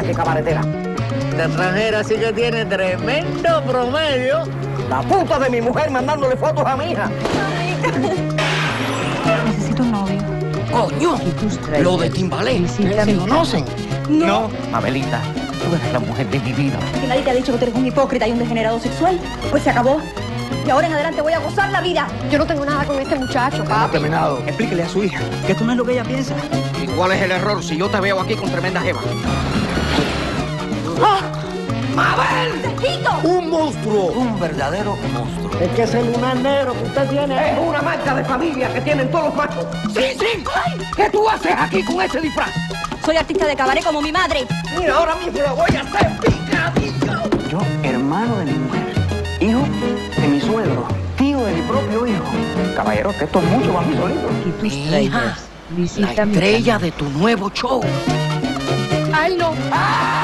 que cabaretera. La extranjera sí que tiene tremendo promedio. La puta de mi mujer mandándole fotos a mi hija. Necesito un novio. ¡Coño! Lo de Timbalé. ¿Se conocen? No. Mabelita, tú eres la mujer de mi vida. Que nadie te ha dicho que tú eres un hipócrita y un degenerado sexual. Pues se acabó. Y ahora en adelante voy a gozar la vida. Yo no tengo nada con este muchacho, papi. Terminado. Explíquele a su hija que esto no es lo que ella piensa. ¿Y cuál es el error si yo te veo aquí con tremenda jeva? ¡Ah! ¡Mabel! ¡Quito! ¡Un monstruo! Un verdadero monstruo. Es que ese lunar negro que usted tiene es una marca de familia que tienen todos los machos. ¡Sí, sí! ¡Ay! ¿Qué tú haces aquí con ese disfraz? Soy artista de cabaret como mi madre. Mira, ahora mismo lo voy a hacer picadillo. Yo, hermano de mi mujer, hijo de mi suegro, tío de mi propio hijo. Caballero, que esto es mucho para mí solito. Mi hija, la estrella de tu nuevo show. Ay, no. ¡Ah!